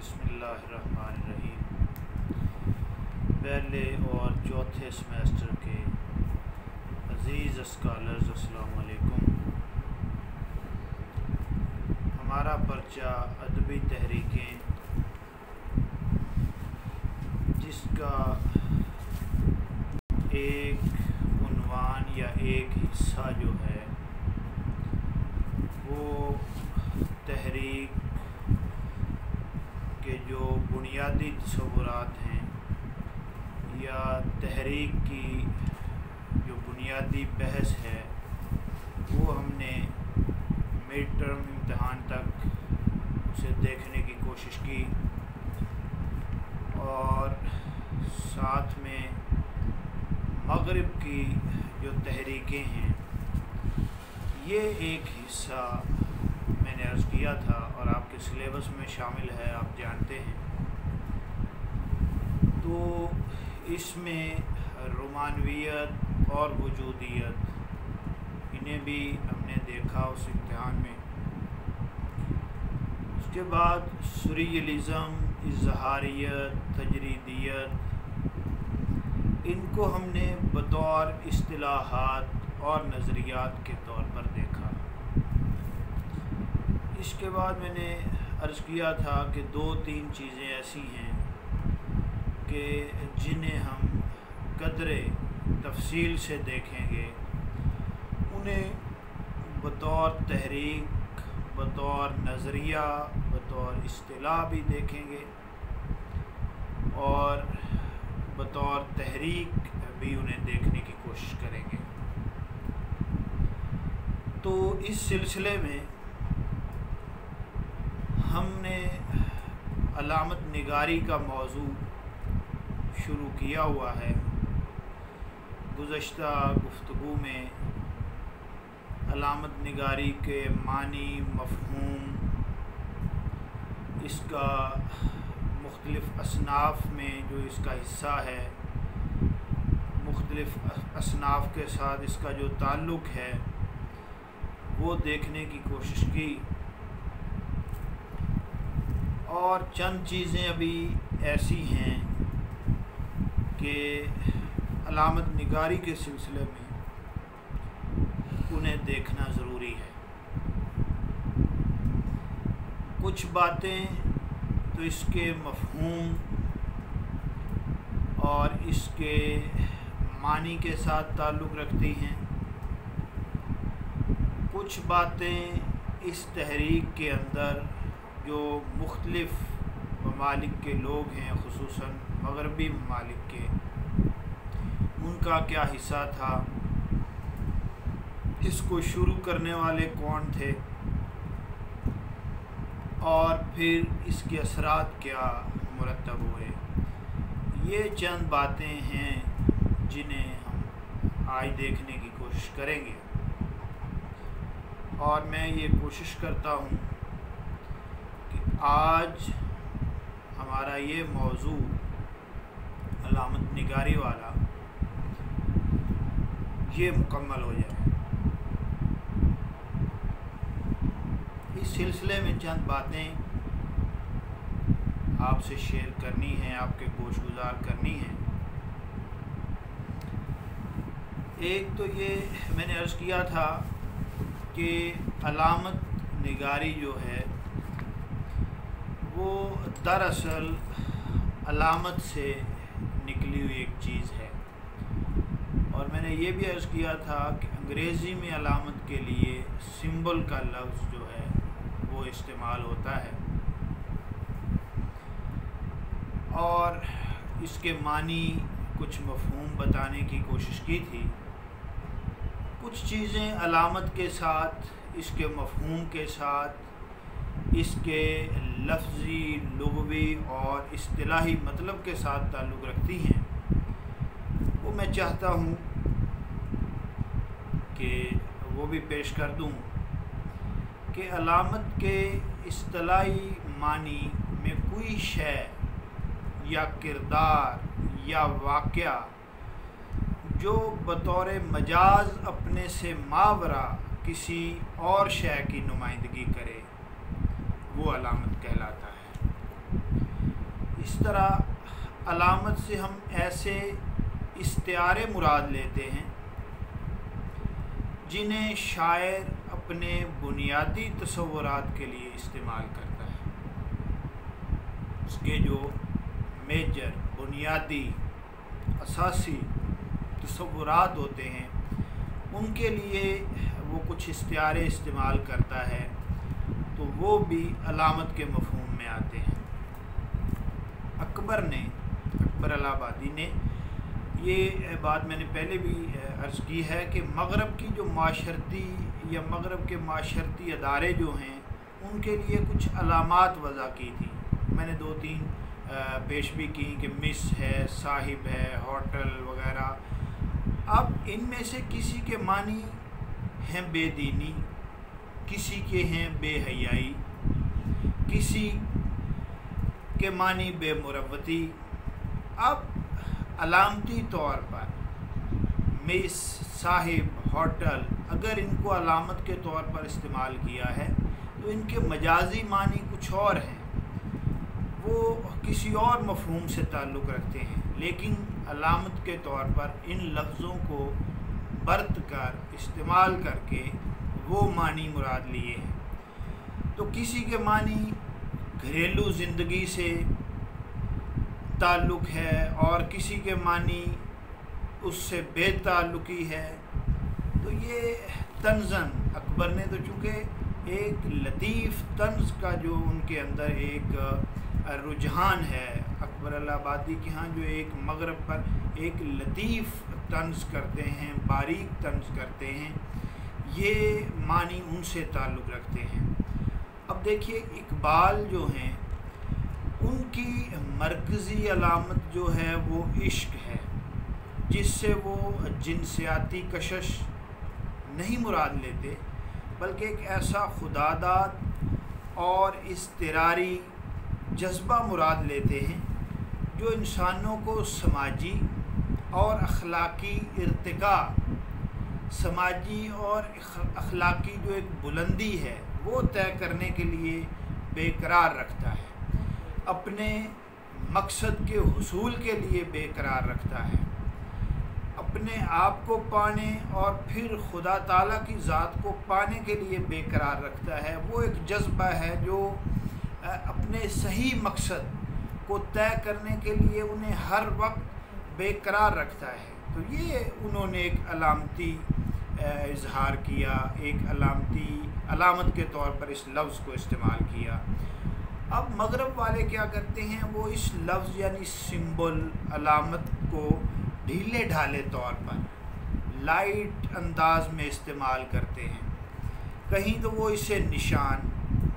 बिस्मिल्लाहिर्रहमानिर्रहीम। पहले और चौथे सेमेस्टर के अज़ीज़ स्कॉलर्स अस्सलाम वालेकुम। हमारा पर्चा अदबी तहरीकें, जिसका एक उन्वान या एक हिस्सा जो है वो तहरीक के जो बुनियादी तसव्वुरात हैं या तहरीक की जो बुनियादी बहस है वो हमने मिड टर्म इम्तहान तक उसे देखने की कोशिश की और साथ में मगरिब की जो तहरीकें हैं ये एक हिस्सा मैंने अर्ज़ किया था और आपके सिलेबस में शामिल है, आप जानते हैं। तो इसमें रोमानवियत और वजूदियत इन्हें भी हमने देखा उस इम्तिहान में। उसके बाद सुरियलिज़म, इज़हारियत, तजरीदियत, इनको हमने बतौर इस्तिलाहात और नज़रियात के तौर पर देखा। इसके बाद मैंने अर्ज़ किया था कि दो तीन चीज़ें ऐसी हैं कि जिन्हें हम कदरे तफसील से देखेंगे, उन्हें बतौर तहरीक, बतौर नज़रिया, बतौर इस्तिलाह भी देखेंगे और बतौर तहरीक भी उन्हें देखने की कोशिश करेंगे। तो इस सिलसिले में हमने अलामत निगारी का मौजू शुरू किया हुआ है। गुज़श्ता गुफ्तगू में अलामत निगारी के मानी, मफ़हूम, इसका मुख्तलिफ़ असनाफ़ में जो इसका हिस्सा है, मुख्तलिफ़ असनाफ़ के साथ इसका जो ताल्लुक़ है वो देखने की कोशिश की और चंद चीज़ें अभी ऐसी हैं कि अलामत निगारी के सिलसिले में उन्हें देखना ज़रूरी है। कुछ बातें तो इसके मफ़हूम और इसके मानी के साथ ताल्लुक़ रखती हैं, कुछ बातें इस तहरीक के अंदर जो मुख्तलिफ़ ममालिक के लोग हैं, ख़ुसूसन मग़रबी ममालिक के, उनका क्या हिस्सा था, इसको शुरू करने वाले कौन थे और फिर इसके असरात क्या मुरतब हुए। ये चंद बातें हैं जिन्हें हम आज देखने की कोशिश करेंगे और मैं ये कोशिश करता हूँ कि आज हमारा ये मौजू अलामत निगारी वाला ये मुकम्मल हो जाए। इस सिलसिले में चंद बातें आपसे शेयर करनी हैं, आपके गोशगुजार करनी हैं। एक तो ये मैंने अर्ज़ किया था कि अलामत निगारी जो है वो दरअसल अलामत से निकली हुई एक चीज़ है और मैंने ये भी अर्ज़ किया था कि अंग्रेज़ी में अलामत के लिए सिंबल का लफ्ज़ जो है वो इस्तेमाल होता है और इसके मानी कुछ मफ़हूम बताने की कोशिश की थी। कुछ चीज़ें अलामत के साथ, इसके मफ़हूम के साथ, इसके लफ्ज़ी, लुग़वी और इस्तिलाही मतलब के साथ ताल्लुक़ रखती हैं, वो मैं चाहता हूँ कि वो भी पेश कर दूँ कि अलामत के इस्तिलाही मानी में कोई शय या किरदार या वाक़या जो बतौर मजाज अपने से मावरा किसी और शय की नुमाइंदगी करे वो अलामत कहलाता है। اس طرح علامت سے ہم ایسے استعارے مراد لیتے ہیں جنہیں شاعر اپنے بنیادی تصورات کے لیے استعمال کرتا ہے۔ اس کے جو میجر بنیادی اساسی تصورات ہوتے ہیں ان کے لیے وہ کچھ استعارے استعمال کرتا ہے، تو وہ بھی علامت کے مفہوم میں آتے ہیں۔ اکبر الہ آبادی نے یہ بات میں نے پہلے بھی عرض کی ہے کہ مغرب کی جو معاشرتی یا مغرب کے معاشرتی ادارے جو ہیں ان کے لیے کچھ علامات وضع کی تھی۔ میں نے 2-3 پیش بھی کی کہ مس ہے، صاحب ہے، ہوٹل وغیرہ۔ اب ان میں سے کسی کے معنی ہیں بے دینی، کسی کے ہیں بے حیائی، کسی کے معنی بے مروتی۔ اب علامتی طور پر مس، صاحب، ہوٹل اگر ان کو علامت کے طور پر استعمال کیا ہے تو ان کے مجازی معنی کچھ اور ہیں، وہ کسی اور مفہوم سے تعلق رکھتے ہیں، لیکن علامت کے طور پر ان لفظوں کو برت کر استعمال کر کے وہ معنی مراد لیے ہیں۔ تو کسی کے معنی گھریلو زندگی سے تعلق ہے اور کسی کے معنی اس سے بے تعلقی ہے۔ تو یہ طنزاً اکبر نے تو چونکہ ایک لطیف طنز کا جو ان کے اندر ایک رجحان ہے، اکبر الہ آبادی کے ہاں جو ایک مغرب پر ایک لطیف طنز کرتے ہیں، باریک طنز کرتے ہیں، یہ معنی ان سے تعلق رکھتے ہیں۔ اب دیکھیے اقبال جو ہیں ان کی مرکزی علامت جو ہے وہ عشق ہے، جس سے وہ جنسیاتی کشش نہیں مراد لیتے، بلکہ ایک ایسا خداداد اور اضطراری جذبہ مراد لیتے ہیں جو انسانوں کو سماجی اور اخلاقی ارتقاء، سماجی اور اخلاقی جو ایک بلندی ہے وہ طے کرنے کے لیے بے قرار رکھتا ہے، اپنے مقصد کے حصول کے لیے بے قرار رکھتا ہے، اپنے آپ کو پانے اور پھر خدا تعالیٰ کی ذات کو پانے کے لیے بے قرار رکھتا ہے۔ وہ ایک جذبہ ہے جو اپنے صحیح مقصد کو طے کرنے کے لیے انہیں ہر وقت بے قرار رکھتا ہے۔ تو یہ انہوں نے ایک علامتی اظہار کیا، ایک علامت کے طور پر اس لفظ کو استعمال کیا۔ اب مغرب والے کیا کرتے ہیں، وہ اس لفظ یعنی سمبل، علامت کو ڈھیلے ڈھالے طور پر لائٹ انداز میں استعمال کرتے ہیں۔ کہیں تو وہ اسے نشان،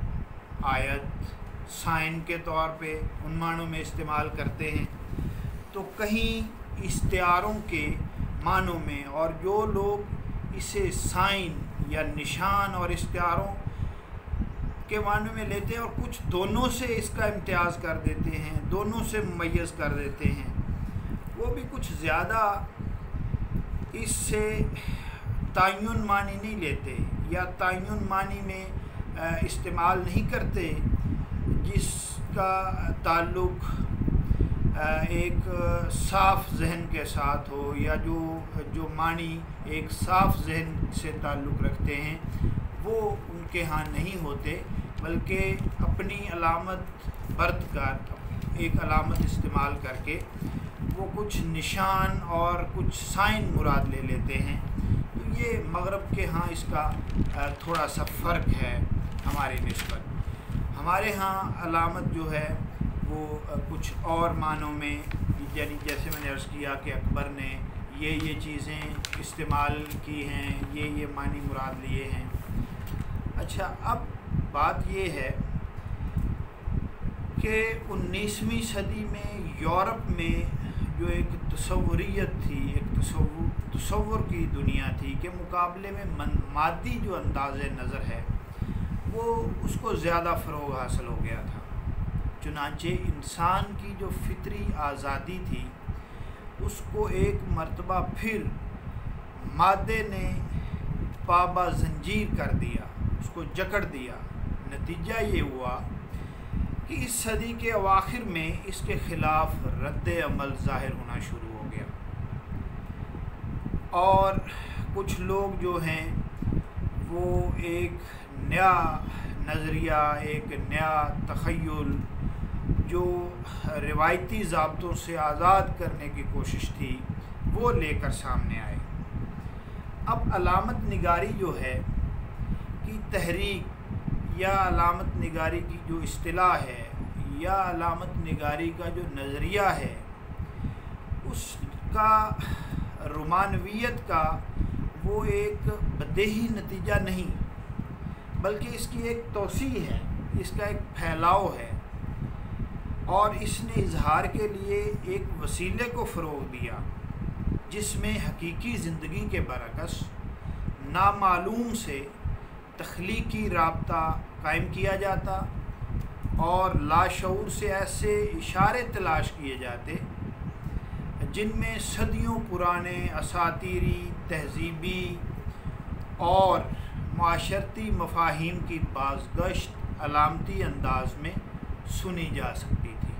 آیت، سائن کے طور پہ ان معنوں میں استعمال کرتے ہیں، تو کہیں استعاروں کے معنوں میں، اور جو لوگ اسے سائن یا نشان اور استعاروں کے معنوں میں لیتے ہیں اور کچھ دونوں سے اس کا امتیاز کر دیتے ہیں، دونوں سے ممیز کر دیتے ہیں، وہ بھی کچھ زیادہ اس سے تعین معنی نہیں لیتے یا تعین معنی میں استعمال نہیں کرتے جس کا تعلق ایک صاف ذہن کے ساتھ ہو، یا جو معنی ایک صاف ذہن سے تعلق رکھتے ہیں وہ ان کے ہاں نہیں ہوتے، بلکہ اپنی علامت برت کر، ایک علامت استعمال کر کے وہ کچھ نشان اور کچھ سائن مراد لے لیتے ہیں۔ تو یہ مغرب کے ہاں اس کا تھوڑا سا فرق ہے ہماری نسبت۔ ہمارے ہاں علامت جو ہے وہ کچھ اور معنوں میں، یعنی جیسے میں نے عرض کیا کہ اکبر نے یہ چیزیں استعمال کی ہیں، یہ معنی مراد لیے ہیں۔ اچھا، اب بات یہ ہے کہ 19ویں صدی میں یورپ میں جو ایک تصوریت تھی، ایک تصور کی دنیا تھی کہ مقابلے میں مادی جو انداز نظر ہے وہ اس کو زیادہ فروغ حاصل ہو گیا تھا۔ چنانچہ انسان کی جو فطری آزادی تھی اس کو ایک مرتبہ پھر مادے نے پابا زنجیر کر دیا، اس کو جکڑ دیا۔ نتیجہ یہ ہوا کہ اس صدی کے اواخر میں اس کے خلاف رد عمل ظاہر ہونا شروع ہو گیا، اور کچھ لوگ جو ہیں وہ ایک نیا نظریہ، ایک نیا تخیل جو روایتی ضابطوں سے آزاد کرنے کی کوشش تھی وہ لے کر سامنے آئے۔ اب علامت نگاری جو ہے کی تحریک یا علامت نگاری کی جو اصطلاح ہے یا علامت نگاری کا جو نظریہ ہے، اس کا رومانویت کا وہ ایک بدیہی نتیجہ نہیں، بلکہ اس کی ایک توسیع ہے، اس کا ایک پھیلاؤ ہے، اور اس نے اظہار کے لیے ایک وسیلے کو فروغ دیا جس میں حقیقی زندگی کے برعکس نامعلوم سے تخلیقی رابطہ قائم کیا جاتا اور لاشعور سے ایسے اشارے تلاش کیے جاتے جن میں صدیوں پرانے اساطیری، تہذیبی اور معاشرتی مفاہیم کی بازگشت علامتی انداز میں سنی جا سکتی تھی۔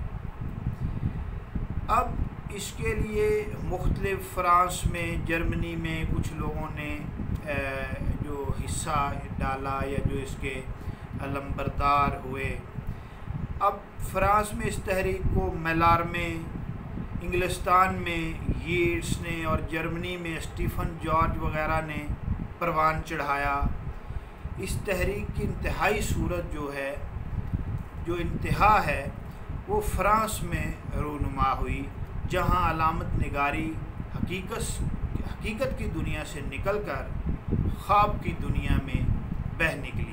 اب اس کے لیے مختلف فرانس میں، جرمنی میں کچھ لوگوں نے جو حصہ ڈالا یا جو اس کے علمبردار ہوئے۔ اب فرانس میں اس تحریک کو میلارمے، انگلستان میں ییٹس نے اور جرمنی میں اسٹیفن جارج وغیرہ نے پروان چڑھایا۔ اس تحریک کی انتہائی صورت جو ہے، جو انتہا ہے، وہ فرانس میں رونما ہوئی، جہاں علامت نگاری حقیقت کی دنیا سے نکل کر خواب کی دنیا میں بہہ نکلی۔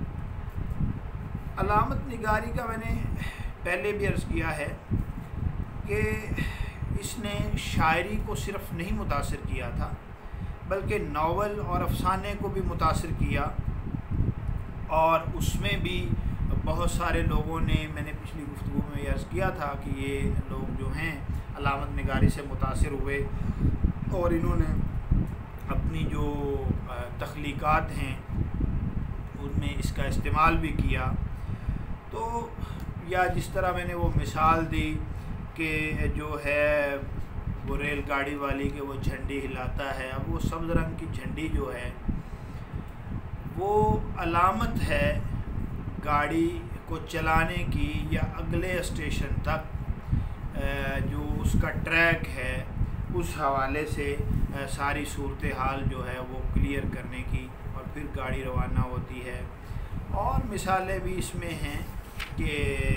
علامت نگاری کا میں نے پہلے بھی عرض کیا ہے کہ اس نے شاعری کو صرف نہیں متاثر کیا تھا، بلکہ ناول اور افسانے کو بھی متاثر کیا، اور اس میں بھی بہت سارے لوگوں نے، میں نے پچھلی گفتگو میں عرض کیا تھا کہ یہ لوگ جو ہیں علامت نگاری سے متاثر ہوئے اور انہوں نے اپنی جو تخلیقات ہیں ان میں اس کا استعمال بھی کیا۔ تو یا جس طرح میں نے وہ مثال دی کہ جو ہے وہ ریل گاڑی والی کے وہ جھنڈی ہلاتا ہے، اب وہ سبز رنگ کی جھنڈی جو ہے وہ علامت ہے گاڑی کو چلانے کی، یا اگلے اسٹیشن تک جو اس کا ٹریک ہے اس حوالے سے ساری صورتحال جو ہے وہ کلیئر کرنے کی، اور پھر گاڑی روانہ ہوتی ہے۔ اور مثالیں بھی اس میں ہیں کہ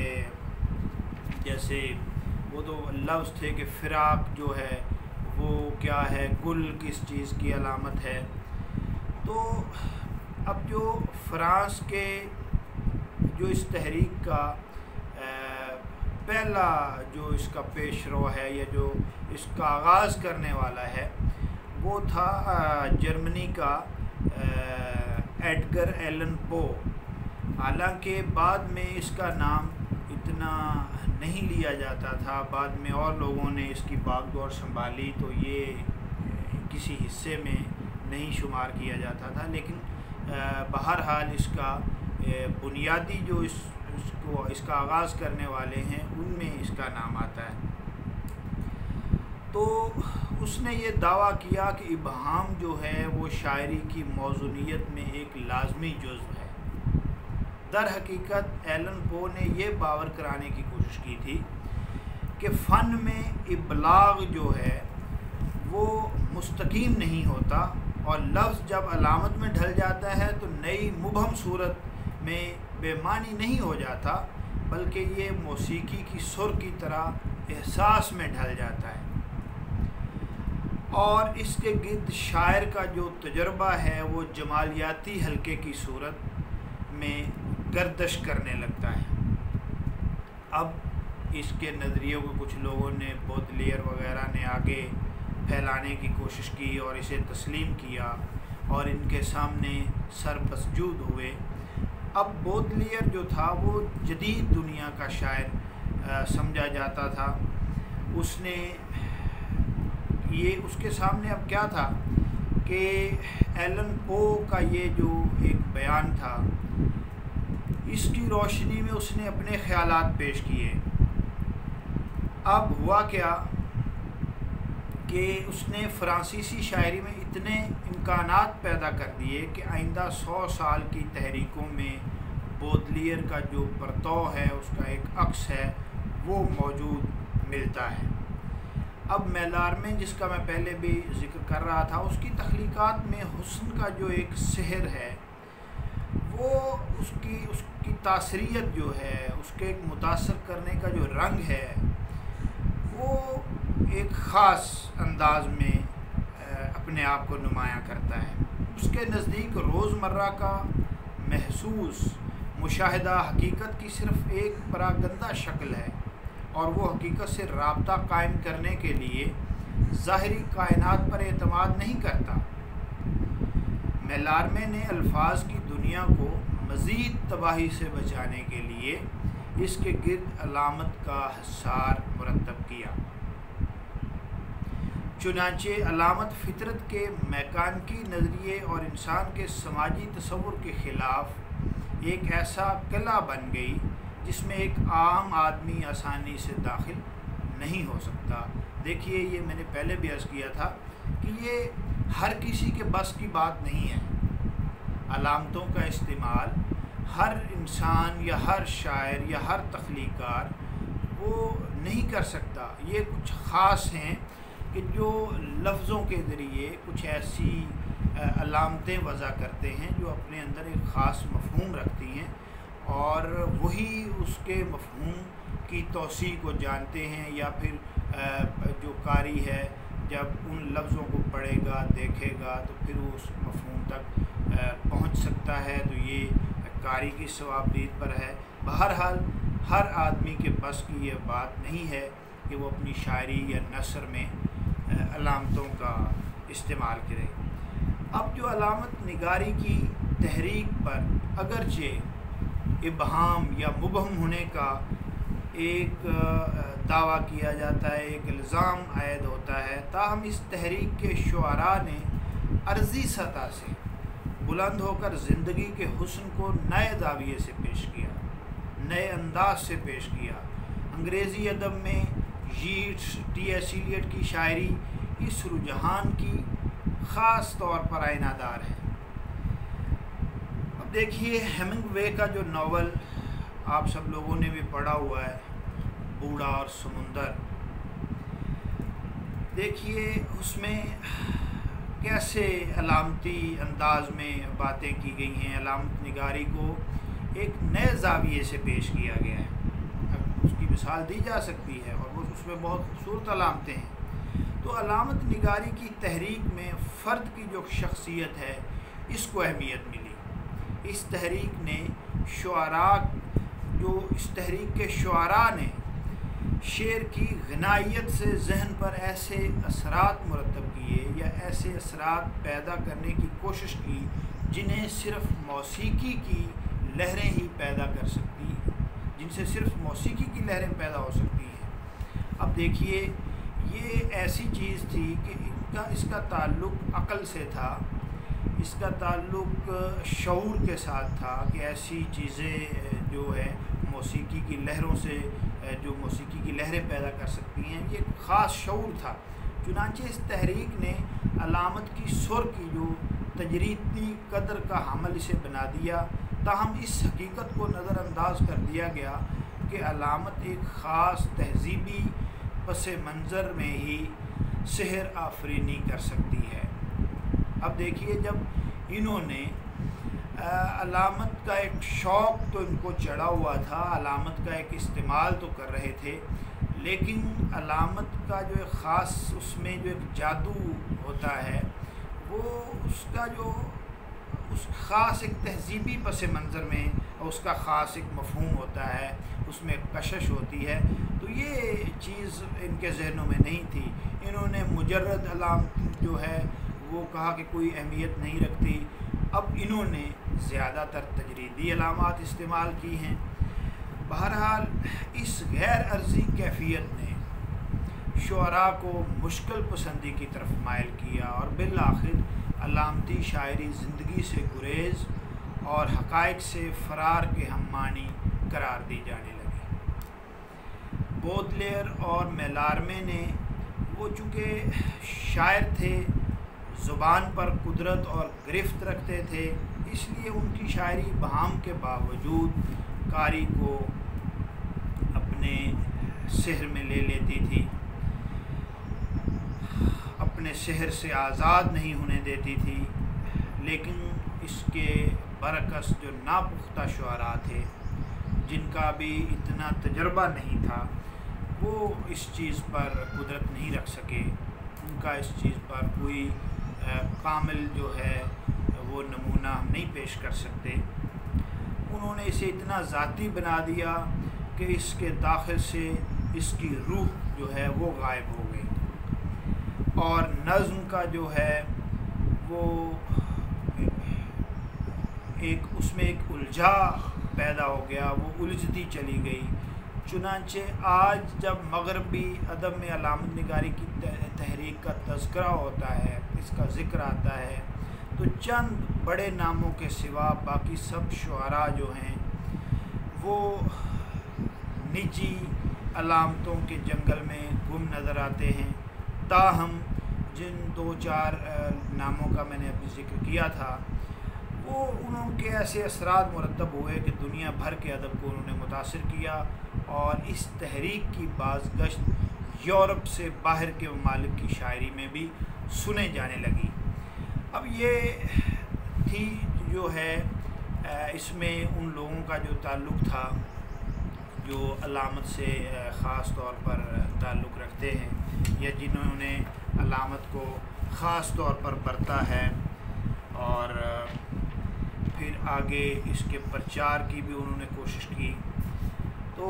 جیسے وہ تو لفظ تھے کہ فراق جو ہے وہ کیا ہے، گل کس چیز کی علامت ہے۔ تو اب جو فرانس کے جو اس تحریک کا پہلا جو اس کا پیش رو ہے یا جو اس کا آغاز کرنے والا ہے وہ تھا جرمنی کا ایڈگر ایلن پو۔ حالانکہ بعد میں اس کا نام اتنا نہیں لیا جاتا تھا، بعد میں اور لوگوں نے اس کی باغ دور سنبھالی تو یہ کسی حصے میں نہیں شمار کیا جاتا تھا، لیکن بہرحال اس کا بنیادی جو اس کا آغاز کرنے والے ہیں ان میں اس کا نام آتا ہے۔ تو اس نے یہ دعویٰ کیا کہ ابہام جو ہے وہ شاعری کی موزونیت میں ایک لازمی جزو ہے۔ در حقیقت ایلن پو نے یہ باور کرانے کی کوشش کی تھی کہ فن میں ابلاغ جو ہے وہ مستقیم نہیں ہوتا، اور لفظ جب علامت میں ڈھل جاتا ہے تو نئی مبہم صورت میں بے معنی نہیں ہو جاتا، بلکہ یہ موسیقی کی سر کی طرح احساس میں ڈھل جاتا ہے، اور اس کے گرد شاعر کا جو تجربہ ہے وہ جمالیاتی حلقے کی صورت میں گردش کرنے لگتا ہے۔ اب اس کے نظریوں کو کچھ لوگوں نے، بودلیئر وغیرہ نے آگے پھیلانے کی کوشش کی اور اسے تسلیم کیا اور ان کے سامنے سر مسجود ہوئے۔ اب بودلیئر جو تھا وہ جدید دنیا کا شاعر سمجھا جاتا تھا، اس نے یہ اس کے سامنے اب کیا تھا کہ ایلن پو کا یہ جو ایک بیان تھا، اس کی روشنی میں اس نے اپنے خیالات پیش کیے۔ اب ہوا کیا کہ اس نے فرانسیسی شاعری میں اتنے امکانات پیدا کر دیے کہ آئندہ 100 سال کی تحریکوں میں بودلیر کا جو پرتو ہے، اس کا ایک عکس ہے، وہ موجود ملتا ہے۔ اب میلارمے، جس کا میں پہلے بھی ذکر کر رہا تھا، اس کی تخلیقات میں حسن کا جو ایک سحر ہے، وہ اس کی تاثریت جو ہے، اس کے ایک متاثر کرنے کا جو رنگ ہے، وہ ایک خاص انداز میں اپنے آپ کو نمایاں کرتا ہے۔ اس کے نزدیک روزمرہ کا محسوس مشاہدہ حقیقت کی صرف ایک پراگندہ شکل ہے، اور وہ حقیقت سے رابطہ قائم کرنے کے لیے ظاہری کائنات پر اعتماد نہیں کرتا۔ میلارمے نے الفاظ کی دنیا کو مزید تباہی سے بچانے کے لیے اس کے گرد علامت کا حصار مرتب کیا۔ چنانچہ علامت فطرت کے میکانیکی نظریے اور انسان کے سماجی تصور کے خلاف ایک ایسا قلعہ بن گئی جس میں ایک عام آدمی آسانی سے داخل نہیں ہو سکتا۔ دیکھیے، یہ میں نے پہلے بھی عرض کیا تھا کہ یہ ہر کسی کے بس کی بات نہیں ہے۔ علامتوں کا استعمال ہر انسان یا ہر شاعر یا ہر تخلیقار وہ نہیں کر سکتا۔ یہ کچھ خاص ہیں کہ جو لفظوں کے ذریعے کچھ ایسی علامتیں وضع کرتے ہیں جو اپنے اندر ایک خاص مفہوم رکھتی ہیں، اور وہی اس کے مفہوم کی توسیع کو جانتے ہیں، یا پھر جو قاری ہے جب ان لفظوں کو پڑھے گا، دیکھے گا، تو پھر وہ اس مفہوم تک پہنچ سکتا ہے۔ تو یہ قاری کی ثوابدید پر ہے۔ بہرحال ہر آدمی کے بس کی یہ بات نہیں ہے کہ وہ اپنی شاعری یا نثر میں علامتوں کا استعمال کرے۔ اب جو علامت نگاری کی تحریک پر اگرچہ ابہام یا مبہم ہونے کا ایک دعویٰ کیا جاتا ہے، ایک الزام عائد ہوتا ہے، تاہم اس تحریک کے شعراء نے عرضی سطح سے بلند ہو کر زندگی کے حسن کو نئے زاویے سے پیش کیا، نئے انداز سے پیش کیا۔ انگریزی ادب میں ییٹس، ٹی ایس ایلیٹ کی شاعری اس رجحان کی خاص طور پر آئینہ دار ہے۔ اب دیکھیے، ہیمنگ وے کا جو ناول آپ سب لوگوں نے بھی پڑھا ہوا ہے، بوڑھا اور سمندر، دیکھیے اس میں کیسے علامتی انداز میں باتیں کی گئی ہیں، علامت نگاری کو ایک نئے زاویے سے پیش کیا گیا ہے۔ اس کی مثال دی جا سکتی ہے، اور وہ اس میں بہت خوبصورت علامتیں ہیں۔ تو علامت نگاری کی تحریک میں فرد کی جو شخصیت ہے، اس کو اہمیت ملی۔ اس تحریک نے اس تحریک کے شعراء نے شعر کی غنائیت سے ذہن پر ایسے اثرات مرتب کیے یا ایسے اثرات پیدا کرنے کی کوشش کی جنہیں صرف موسیقی کی لہریں ہی پیدا کر سکتی ہیں، جن سے صرف موسیقی کی لہریں پیدا ہو سکتی ہیں۔ اب دیکھیے، یہ ایسی چیز تھی کہ اس کا تعلق عقل سے تھا، اس کا تعلق شعور کے ساتھ تھا کہ ایسی چیزیں جو ہے موسیقی کی لہروں سے، جو موسیقی کی لہریں پیدا کر سکتی ہیں، یہ ایک خاص شعور تھا۔ چنانچہ اس تحریک نے علامت کی سر کی جو تجریدی قدر کا حامل اسے بنا دیا، تاہم اس حقیقت کو نظر انداز کر دیا گیا کہ علامت ایک خاص تہذیبی پس منظر میں ہی سحر آفرینی کر سکتی ہے۔ اب دیکھیے، جب انہوں نے علامت کا ایک شوق تو ان کو چڑھا ہوا تھا، علامت کا ایک استعمال تو کر رہے تھے، لیکن علامت کا جو ایک خاص اس میں جو ایک جادو ہوتا ہے، وہ اس کا جو اس خاص ایک تہذیبی پس منظر میں اس کا خاص ایک مفہوم ہوتا ہے، اس میں ایک کشش ہوتی ہے۔ تو یہ چیز ان کے ذہنوں میں نہیں تھی۔ انہوں نے مجرد علامت جو ہے وہ کہا کہ کوئی اہمیت نہیں رکھتی۔ اب انہوں نے زیادہ تر تجریدی علامات استعمال کی ہیں۔ بہرحال اس غیر عرضی کیفیت نے شعراء کو مشکل پسندی کی طرف مائل کیا، اور بالآخر علامتی شاعری زندگی سے گریز اور حقائق سے فرار کے ہم معنی قرار دی جانے لگی۔ بودلیر اور میلارمے نے، وہ چونکہ شاعر تھے، زبان پر قدرت اور گرفت رکھتے تھے، اس لیے ان کی شاعری بہام کے باوجود قاری کو اپنے سحر میں لے لیتی تھی، اپنے سحر سے آزاد نہیں ہونے دیتی تھی۔ لیکن اس کے برعکس جو ناپختہ شعراء تھے، جن کا بھی اتنا تجربہ نہیں تھا، وہ اس چیز پر قدرت نہیں رکھ سکے، ان کا اس چیز پر کوئی کامل جو ہے وہ نمونہ ہم نہیں پیش کر سکتے۔ انہوں نے اسے اتنا ذاتی بنا دیا کہ اس کے داخل سے اس کی روح جو ہے وہ غائب ہو گئی، اور نظم کا جو ہے وہ اس میں ایک الجھا پیدا ہو گیا، وہ الجھتی چلی گئی۔ چنانچہ آج جب مغربی ادب میں علامت نگاری کی تحریک کا تذکرہ ہوتا ہے، اس کا ذکر آتا ہے، تو چند بڑے ناموں کے سوا باقی سب شعراء جو ہیں وہ نجی علامتوں کے جنگل میں گم نظر آتے ہیں۔ تاہم جن 2-4 ناموں کا میں نے ابھی ذکر کیا تھا، وہ انہوں کے ایسے اثرات مرتب ہوئے کہ دنیا بھر کے ادب کو انہوں نے متاثر کیا، اور اس تحریک کی بازگشت یورپ سے باہر کے ممالک کی شاعری میں بھی سنے جانے لگی۔ اب یہ تھی جو ہے اس میں ان لوگوں کا جو تعلق تھا جو علامت سے خاص طور پر تعلق رکھتے ہیں، یا جنہوں نے علامت کو خاص طور پر برتا ہے، اور پھر آگے اس کے پرچار کی بھی انہوں نے کوشش کی۔ تو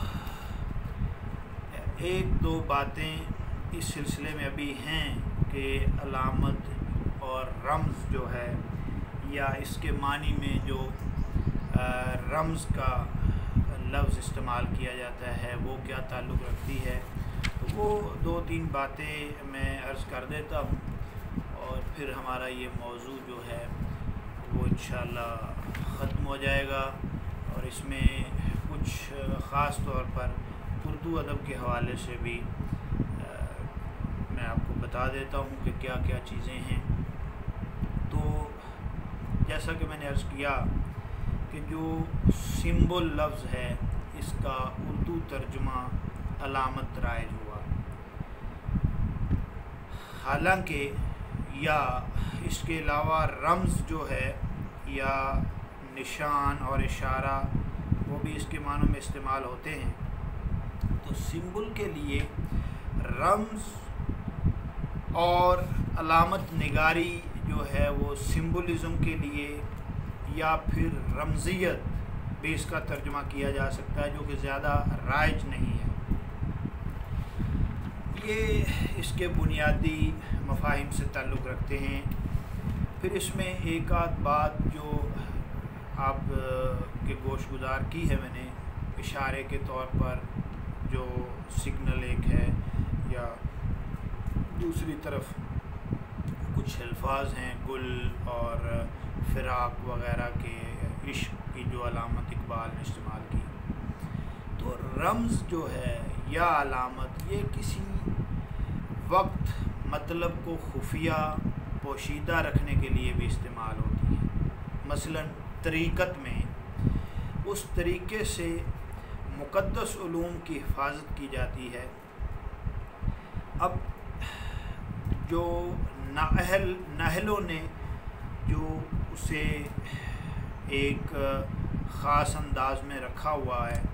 1-2 باتیں اس سلسلے میں ابھی ہیں کہ علامت اور رمز جو ہے، یا اس کے معنی میں جو رمز کا لفظ استعمال کیا جاتا ہے وہ کیا تعلق رکھتی ہے، تو وہ 2-3 باتیں میں عرض کر دیتا ہوں، اور پھر ہمارا یہ موضوع جو ہے وہ انشاءاللہ ختم ہو جائے گا۔ اور اس میں کچھ خاص طور پر اردو ادب کے حوالے سے بھی میں آپ کو بتا دیتا ہوں کہ کیا کیا چیزیں ہیں۔ تو جیسا کہ میں نے عرض کیا کہ جو سمبل لفظ ہے، اس کا اردو ترجمہ علامت رائج ہوا، حالانکہ یا اس کے علاوہ رمز جو ہے یا نشان اور اشارہ، وہ بھی اس کے معنوں میں استعمال ہوتے ہیں۔ تو سمبل کے لیے رمز اور علامت نگاری جو ہے وہ سمبلزم کے لیے یا پھر رمزیت بھی اس کا ترجمہ کیا جا سکتا ہے، جو کہ زیادہ رائج نہیں ہے۔ یہ اس کے بنیادی مفاہیم سے تعلق رکھتے ہیں۔ پھر اس میں ایک آدھ بات جو آپ کے گوش گزار کی ہے میں نے، اشارے کے طور پر جو سگنل ایک ہے، یا دوسری طرف کچھ الفاظ ہیں گل اور فراق وغیرہ کے، عشق کی جو علامت اقبال نے استعمال کی۔ تو رمز جو ہے یا علامت، یہ کسی وقت مطلب کو خفیہ پوشیدہ رکھنے کے لیے بھی استعمال ہوتی ہے۔ مثلاً طریقت میں اس طریقے سے مقدس علوم کی حفاظت کی جاتی ہے۔ اب جو نااہلوں نے جو اسے ایک خاص انداز میں رکھا ہوا ہے،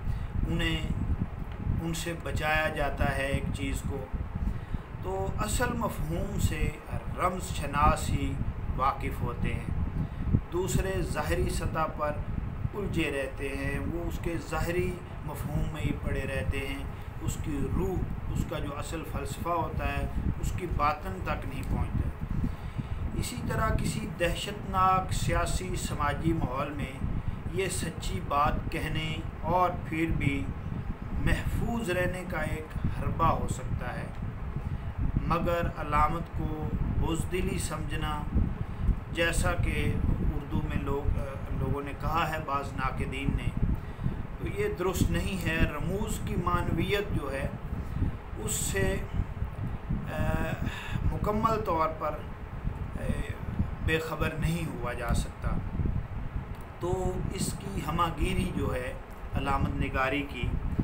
ان سے بچایا جاتا ہے ایک چیز کو، تو اصل مفہوم سے رمز شناس ہی واقف ہوتے ہیں۔ دوسرے ظاہری سطح پر الجھے رہتے ہیں، وہ اس کے ظاہری مفہوم میں ہی پڑے رہتے ہیں، اس کی روح، اس کا جو اصل فلسفہ ہوتا ہے، اس کی باطن تک نہیں پہنچتے۔ اسی طرح کسی دہشت ناک سیاسی سماجی ماحول میں یہ سچی بات کہنے اور پھر بھی محفوظ رہنے کا ایک حربہ ہو سکتا ہے، مگر علامت کو بزدلی سمجھنا، جیسا کہ اردو میں لوگ لوگوں نے کہا ہے بعض ناقدین نے، تو یہ درست نہیں ہے۔ رموز کی معنویت جو ہے اس سے مکمل طور پر بے خبر نہیں ہوا جا سکتا۔ تو اس کی ہمہ گیری جو ہے علامت نگاری کی،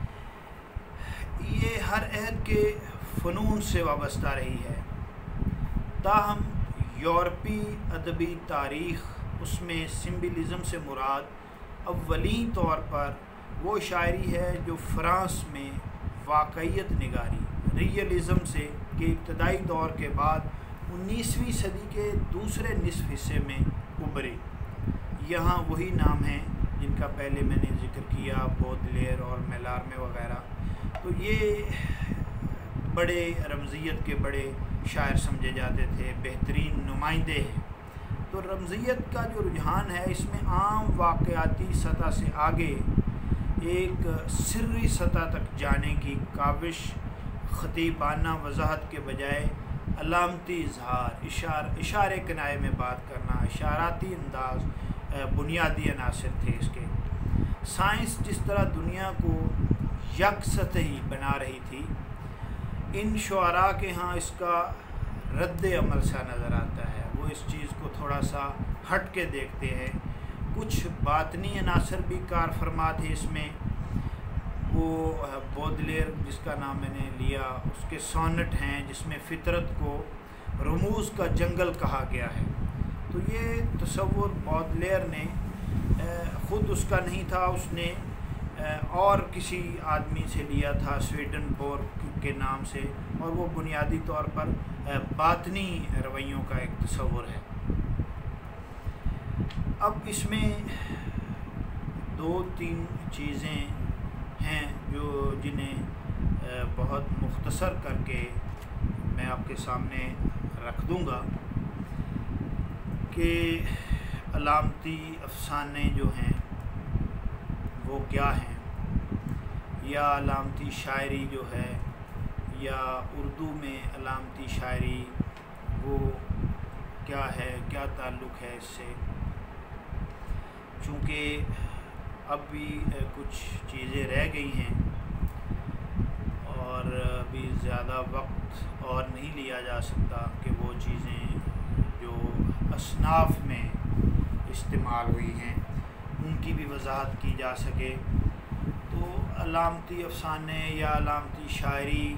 یہ ہر عہد کے فنون سے وابستہ رہی ہے۔ تاہم یورپی ادبی تاریخ، اس میں سمبلزم سے مراد اولین طور پر وہ شاعری ہے جو فرانس میں واقعیت نگاری ریئلزم سے کے ابتدائی دور کے بعد 19ویں صدی کے دوسرے نصف حصے میں ابھری۔ یہاں وہی نام ہیں جن کا پہلے میں نے ذکر کیا، بودلیر اور میلارمے وغیرہ۔ تو یہ بڑے رمزیت کے بڑے شاعر سمجھے جاتے تھے، بہترین نمائندے ہیں۔ تو رمزیت کا جو رجحان ہے اس میں عام واقعاتی سطح سے آگے ایک سری سطح تک جانے کی کاوش، خطیبانہ وضاحت کے بجائے علامتی اظہار، اشارے کنائے میں بات کرنا، اشاراتی انداز بنیادی عناصر تھے اس کے۔ سائنس جس طرح دنیا کو یک سطحی بنا رہی تھی، ان شعراء کے ہاں اس کا رد عمل سا نظر آتا ہے۔ وہ اس چیز کو تھوڑا سا ہٹ کے دیکھتے ہیں۔ کچھ باطنی عناصر بھی کار فرما تھے اس میں۔ وہ بودلیر جس کا نام میں نے لیا، اس کے سونٹ ہیں جس میں فطرت کو رموز کا جنگل کہا گیا ہے۔ تو یہ تصور بودلیر نے خود اس کا نہیں تھا، اس نے اور کسی آدمی سے لیا تھا سویڈنبورگ کے نام سے، اور وہ بنیادی طور پر باطنی رویوں کا ایک تصور ہے۔ اب اس میں دو تین چیزیں ہیں جنہیں بہت مختصر کر کے میں آپ کے سامنے رکھ دوں گا کہ علامتی افسانے جو ہیں وہ کیا ہیں، یا علامتی شاعری جو ہے، یا اردو میں علامتی شاعری وہ کیا ہے، کیا تعلق ہے اس سے۔ چونکہ اب بھی کچھ چیزیں رہ گئی ہیں اور ابھی زیادہ وقت اور نہیں لیا جا سکتا کہ وہ چیزیں جو اصناف میں استعمال ہوئی ہیں ان کی بھی وضاحت کی جا سکے۔ تو علامتی افسانے یا علامتی شاعری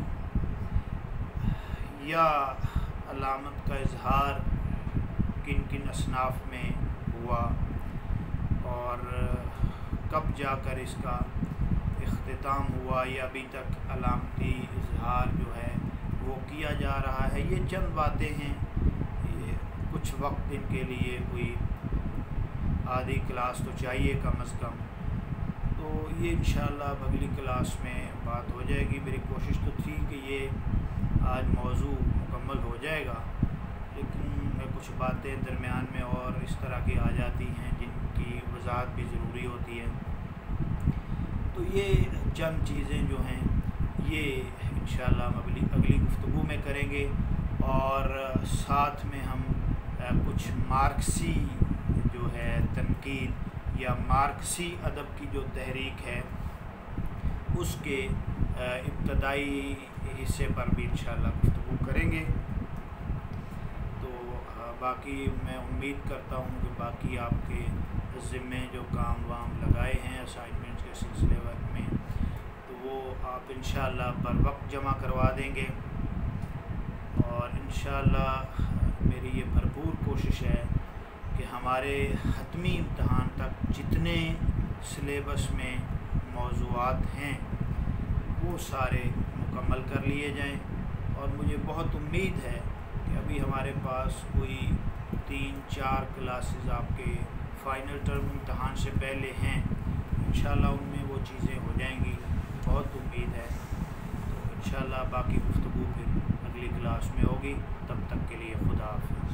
یا علامت کا اظہار کن کن اصناف میں ہوا اور کب جا کر اس کا اختتام ہوا، یا ابھی تک علامتی اظہار جو ہے وہ کیا جا رہا ہے، یہ چند باتیں ہیں۔ کچھ وقت ان کے لیے کوئی آدھی کلاس تو چاہیے کم از کم، تو یہ انشاءاللہ اب اگلی کلاس میں بات ہو جائے گی۔ میری کوشش تو تھی کہ یہ آج موضوع مکمل ہو جائے گا، لیکن کچھ باتیں درمیان میں اور اس طرح کی آ جاتی ہیں جن کی وضاحت بھی ضروری ہوتی ہے۔ تو یہ چند چیزیں جو ہیں یہ انشاءاللہ ہم اگلی گفتگو میں کریں گے، اور ساتھ میں ہم کچھ مارکسی جو ہے تنقید یا مارکسی ادب کی جو تحریک ہے اس کے ابتدائی حصے پر بھی انشاءاللہ گفتگو کریں گے۔ تو باقی میں امید کرتا ہوں کہ باقی آپ کے ذمے جو کام وام لگائے ہیں اسائنمنٹس کے سلسلے میں، تو وہ آپ انشاءاللہ بر وقت جمع کروا دیں گے، اور انشاءاللہ میری یہ بھرپور کوشش ہے کہ ہمارے حتمی امتحان تک جتنے سلیبس میں موضوعات ہیں وہ سارے مکمل کر لیے جائیں۔ اور مجھے بہت امید ہے کہ ابھی ہمارے پاس کوئی 3-4 کلاسز آپ کے فائنل ٹرم امتحان سے پہلے ہیں، انشاءاللہ ان میں وہ چیزیں ہو جائیں گی، بہت امید ہے۔ تو انشاءاللہ باقی گفتگو پھر اگلی کلاس میں ہوگی، تب تک کے لیے خدا حافظ۔